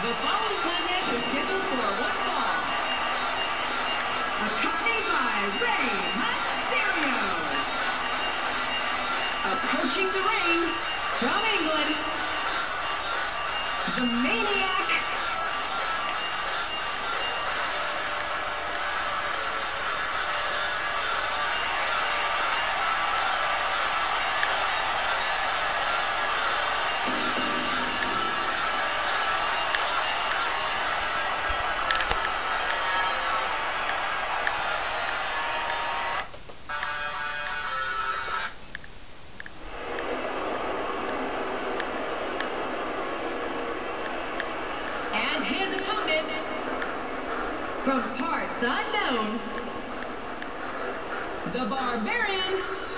The following contest is scheduled for one fall. Accompanied by Rey Mysterio. Approaching the ring from England, the Maniac. His opponent, from parts unknown, the Barbarian.